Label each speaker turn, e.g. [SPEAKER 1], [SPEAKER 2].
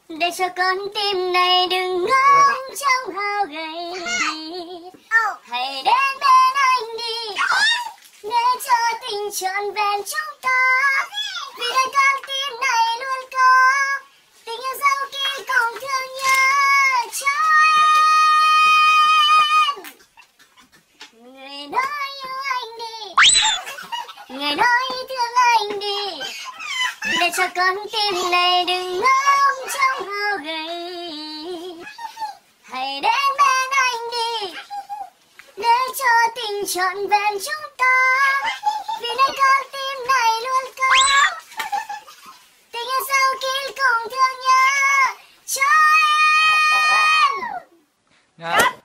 [SPEAKER 1] để cho con tim này đừng ngóng trong hao gầy. Hãy đến bên anh đi để cho tình trọn vẹn chúng ta, vì đây con tim này luôn có tình yêu dấu kín cùng thương nhớ cho em. Người nói yêu anh đi, người nói thương anh đi, để cho con tim này đừng ngóng trong hao gầy. Hãy đến bên anh đi để cho tình trọn vẹn chúng ta, vì nơi con tim này luôn có tình yêu sâu kín cùng thương nhớ cho em.